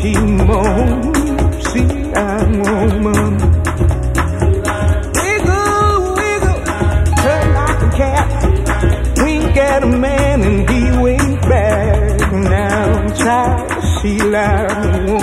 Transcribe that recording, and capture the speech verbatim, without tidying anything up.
she moans. See, I'm woman. Wiggle, wiggle, turn like a cat. Wink at a man and he wink back. Now I'm tired, she like a woman.